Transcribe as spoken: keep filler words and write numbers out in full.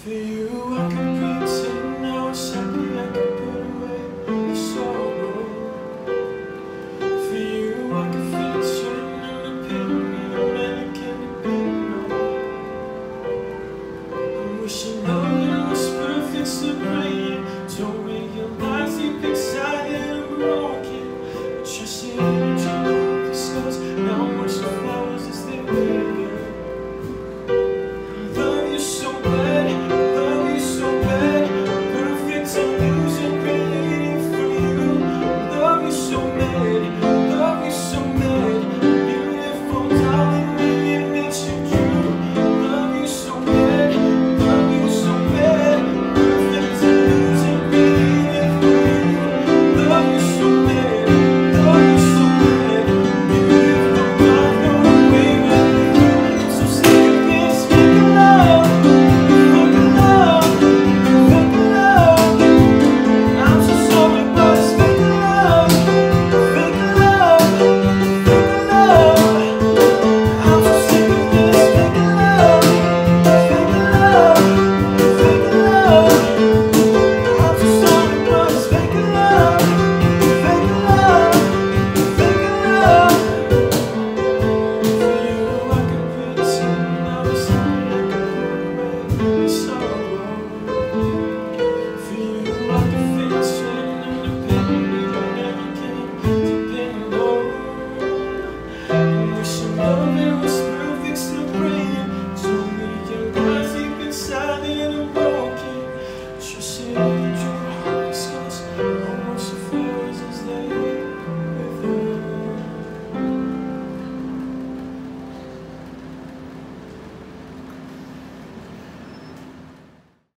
For you I could pretend I was happy, I could put away the sorrow. For you I could fix it in the pain, be a man that can depend on. I'm wishing I